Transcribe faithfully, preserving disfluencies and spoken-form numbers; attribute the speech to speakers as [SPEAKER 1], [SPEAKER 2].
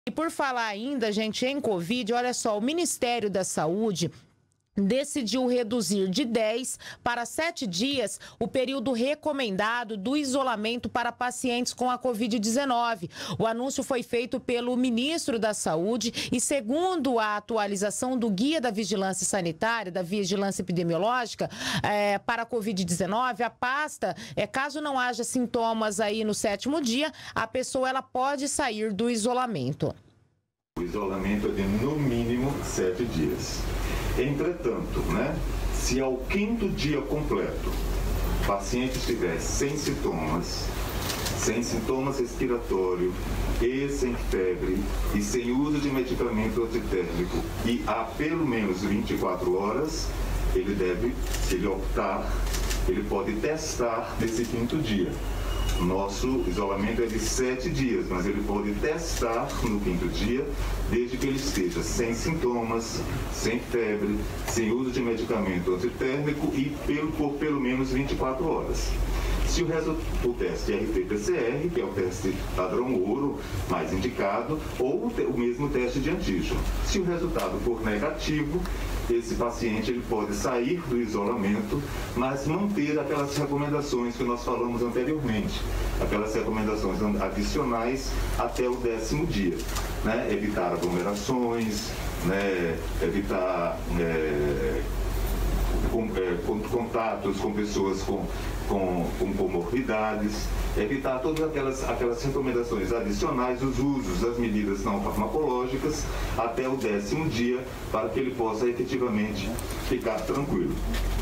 [SPEAKER 1] E por falar ainda, gente, em Covid, olha só, o Ministério da Saúde decidiu reduzir de dez para sete dias o período recomendado do isolamento para pacientes com a Covid dezenove. O anúncio foi feito pelo ministro da Saúde e, segundo a atualização do Guia da Vigilância Sanitária, da Vigilância Epidemiológica, é, para a Covid dezenove, a pasta, é, caso não haja sintomas aí no sétimo dia, a pessoa ela pode sair do isolamento.
[SPEAKER 2] O isolamento é de no mínimo sete dias. Entretanto, né, se ao quinto dia completo o paciente estiver sem sintomas, sem sintomas respiratórios e sem febre e sem uso de medicamento antitérmico e há pelo menos vinte e quatro horas, ele deve, se ele optar, ele pode testar nesse quinto dia. Nosso isolamento é de sete dias, mas ele pode testar no quinto dia, desde que ele esteja sem sintomas, sem febre, sem uso de medicamento antitérmico e pelo, por pelo menos vinte e quatro horas. Se o, o teste R T P C R, que é o teste padrão ouro mais indicado, ou o mesmo teste de antígeno. Se o resultado for negativo, esse paciente ele pode sair do isolamento, mas manter aquelas recomendações que nós falamos anteriormente, aquelas recomendações adicionais até o décimo dia, né? Evitar aglomerações, né? Evitar é, com, é, contatos com pessoas com, com, com comorbidades, evitar todas aquelas, aquelas recomendações adicionais, os usos das medidas não farmacológicas até o décimo dia, para que ele possa efetivamente ficar tranquilo.